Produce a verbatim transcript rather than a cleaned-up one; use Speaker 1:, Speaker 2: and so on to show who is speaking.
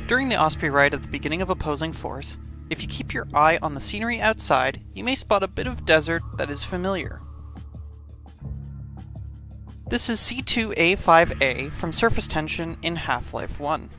Speaker 1: During the Osprey ride at the beginning of Opposing Force, if you keep your eye on the scenery outside, you may spot a bit of desert that is familiar. This is C two A five A from Surface Tension in Half-Life one.